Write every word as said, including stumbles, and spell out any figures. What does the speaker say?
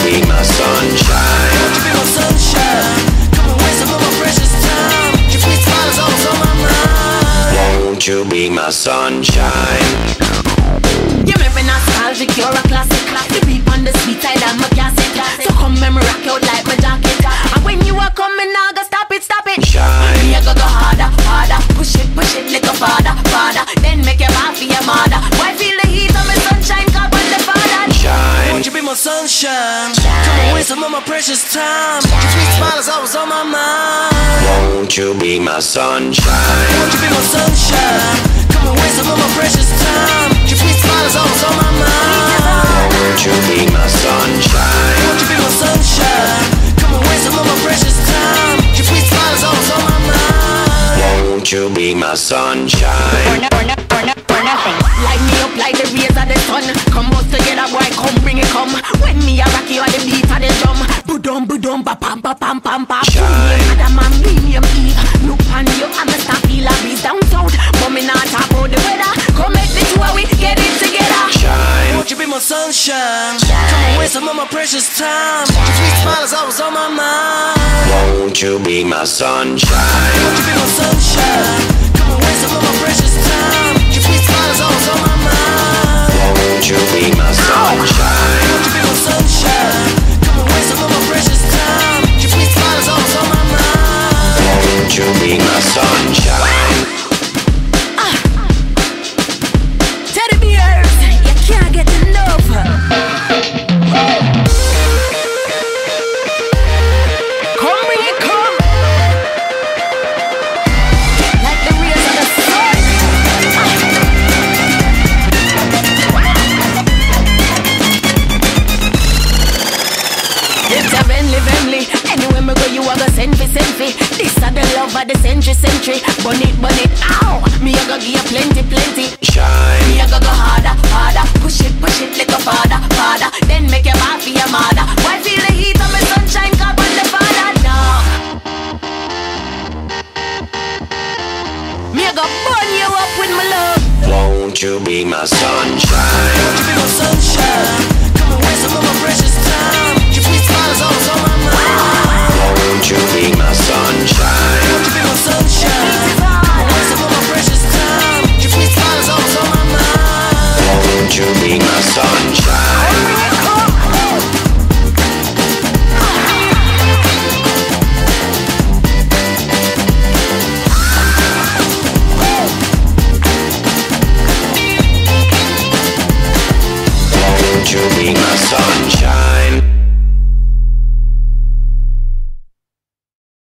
be my sunshine? Won't you be my sunshine? Come and waste some of my precious time. Your sweet smile is always on my mind. Won't you be my sunshine? You make me nostalgic, you're a classic. The beat on the sweet side, I'm a classic. So come and me rock out like my jacket. And when you are coming, I go stop it, stop it. Shine. Me I go go harder, harder. Push it, push it, little farther, farther. Then make your back for your mother. Why feel the heat of my sunshine? Cause when the father Shine. Won't you be my sunshine? Come and waste some of my precious time. Your sweet smile is always on my mind. Won't you be my sunshine? Won't you be my sunshine? Come and waste some of my precious time. Your sweet smile is always on my mind. Won't you be my sunshine? Won't you be my sunshine? Come and waste some of my precious time. Your sweet smile is always on my mind. Won't you be my Or, sunshine? no, or, no, or, no, or nothing. Light me up like the rays of the sun. Come both together, boy, come bring it, come. When me a rock you on the beat of the drum. Budum, budum, ba pam, pa pam, pam, pam. Shine. Adam and medium Eve. Look on you, I'm a stop feel a breeze down south. But me not talk about the weather. Come make the two of we get it together. Shine. Won't you be my sunshine? Come and waste some of my precious time. Your sweet smile is always on my mind. Won't you be my sunshine? Won't you be my sunshine? Come and waste some of my precious time. Your sweet smile is always on my mind. Won't you be my sunshine? Won't you be my sunshine? Come and waste some of my precious time. Your sweet smile is always on my mind. Won't you be my sunshine? Teddy bears, you can't get enough. Come bring it, come. Like the rays of the sun. It's a friendly, friendly. Anywhere me go, you a go send fi, send fi. This a the love of the century, century. Bun it, bun it, ow. Me a go give you plenty, plenty. Shine. Me a go go harder, harder. Push it, push it, little farther, farther. Then make your back for your mother. Why feel the heat of my sunshine? Cause on the father now. Me a go burn you up with my love. Won't you be my sunshine? Won't you be my sunshine? Come and waste some of my precious time. Your sweet smile is always on my mind. Won't you be my sunshine? Won't you be my sunshine? Come and waste some of my precious time. Your sweet smile is always on my mind. Won't you be my sunshine? Won't you be my sunshine?